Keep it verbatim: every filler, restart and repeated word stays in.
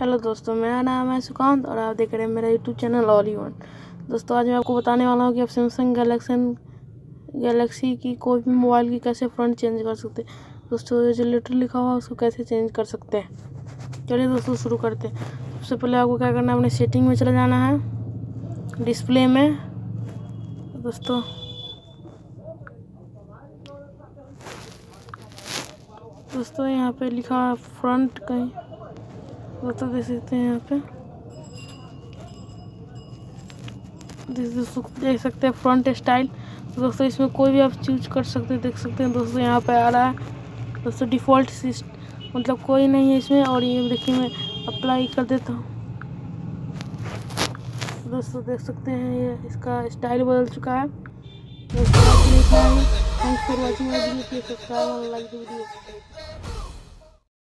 Hello दोस्तों, मेरा नाम है सुकांत और आप देख रहे हैं मेरा YouTube channel all in one. दोस्तों आज मैं आपको बताने वाला हूँ कि आप सैमसंग गैलेक्सी गैलेक्सी की कोई भी मोबाइल की कैसे फ्रंट चेंज कर सकते हैं। दोस्तों ये जो लेटर लिखा हुआ है उसको कैसे चेंज कर सकते हैं। चलिए दोस्तों शुरू करते हैं। सबसे पहले आपको क्या करना है, अपने सेटिंग में चले जाना है, डिस्प्ले में। दोस्तों दोस्तों यहाँ पे लिखा है फ्रंट, कहीं दोस्तों देख सकते हैं यहाँ पे, दोस्तों देख सकते हैं फ्रंट स्टाइल। तो दोस्तों इसमें कोई भी आप चूज कर सकते हैं, देख सकते हैं दोस्तों यहाँ पे आ रहा है दोस्तों डिफ़ॉल्ट सिस्ट मतलब कोई नहीं है इसमें। और ये देखिए मैं अप्लाई कर देता हूँ, दोस्तों देख सकते हैं ये इसका स्टाइल बदल चुका है। Thanks for watching my video, please subscribe और लाइक द वीडियो।